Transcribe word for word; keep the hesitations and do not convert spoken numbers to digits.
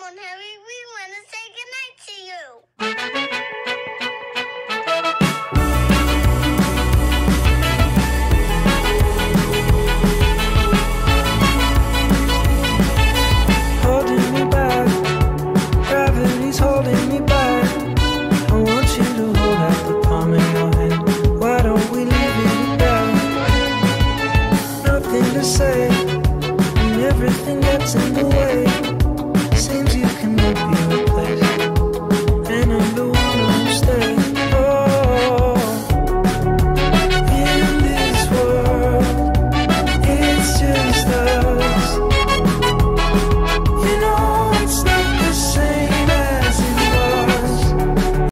on, Harry. We want to say goodnight to you.